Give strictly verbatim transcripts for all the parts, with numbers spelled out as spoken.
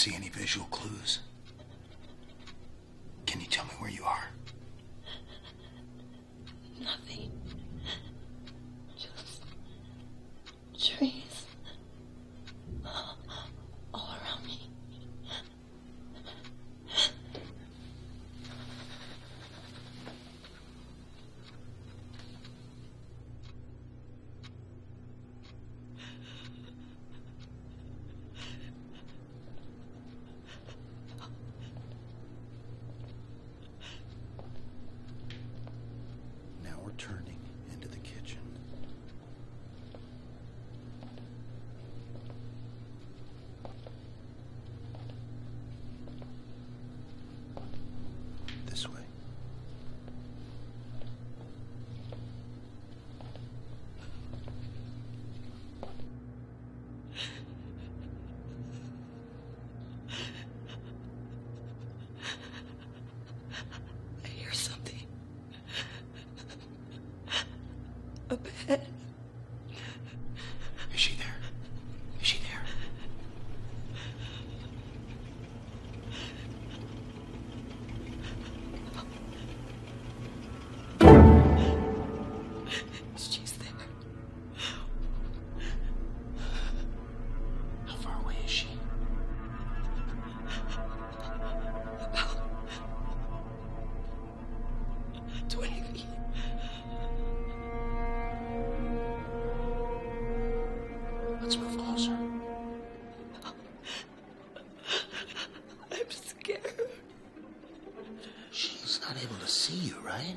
see any visual clues? Can you tell me where you are? Nothing. Just trees all around me. Now we're turning into the kitchen. This way. I hear something. A bed. Is she there? Is she there? She's there. How far away is she? About twenty feet. Let's move closer. I'm scared. She's not able to see you, right?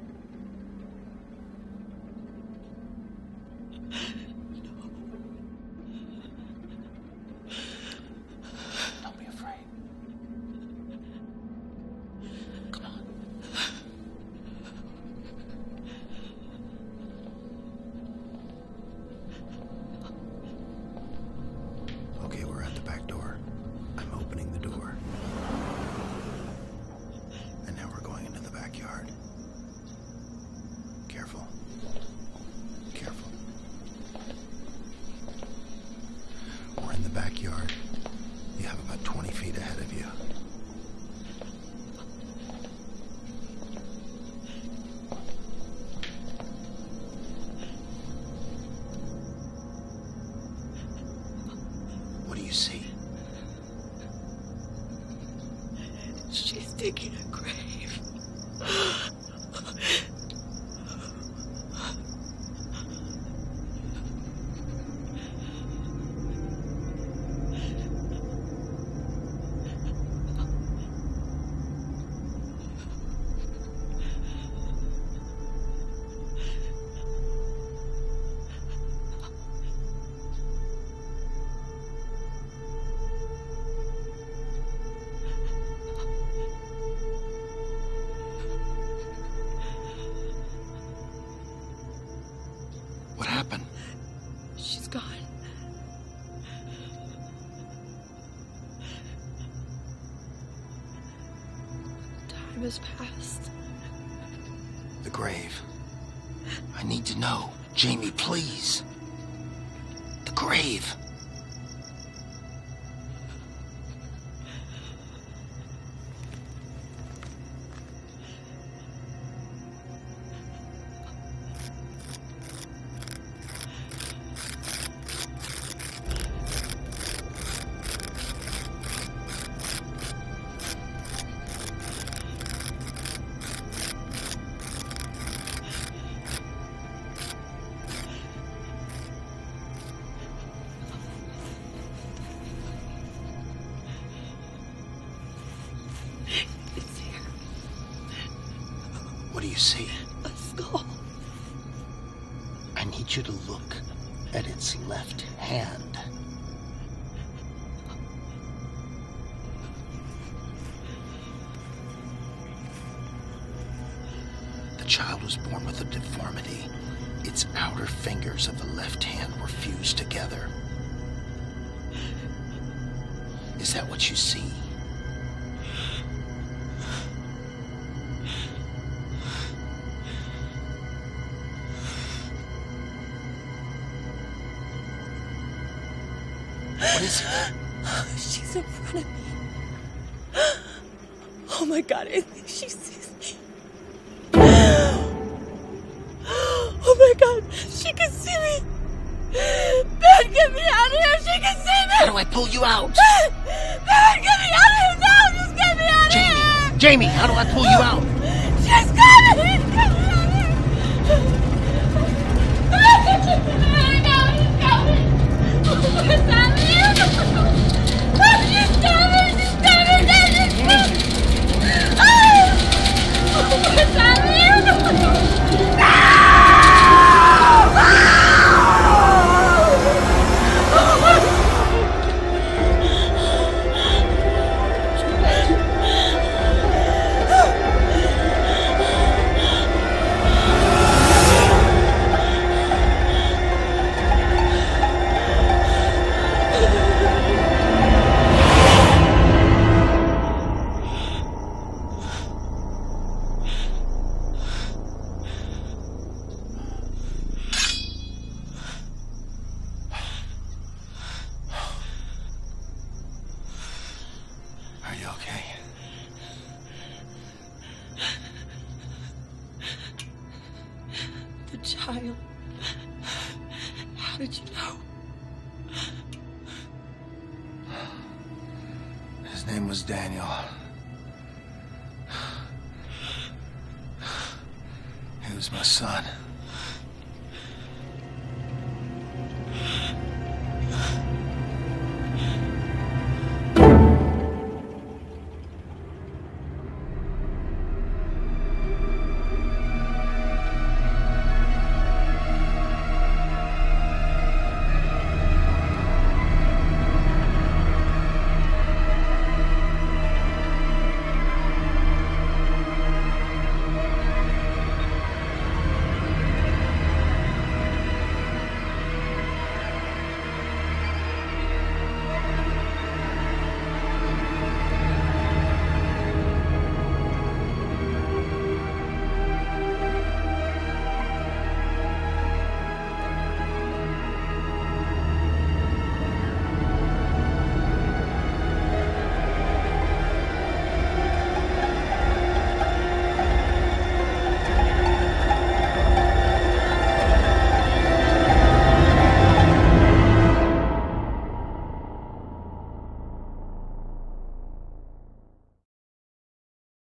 Don't be afraid. Come on. Okay, we're at the back door. I'm opening the door. And now we're going into the backyard. Careful. Careful. We're in the backyard. You have about twenty feet ahead of you. What do you see? She's digging a grave. What happened? She's gone. Time has passed. The grave. I need to know. Jamie, please. The grave. It's here. What do you see? A skull. I need you to look at its left hand. The child was born with a deformity. Its outer fingers of the left hand were fused together. Is that what you see? What is it? She's in front of me. Oh my God, I think she sees me. Oh my God, she can see me. Ben, get me out of here. She can see me. How do I pull you out? Ben, Ben, get me out of here now. Just get me out of Jamie, here. Jamie, how do I pull you out? She's coming. Get me out of here. She's coming. She's coming. What's happening? She's coming. She's coming. She's coming. What's happening? Are you okay? The child. How did you know? His name was Daniel. He was my son.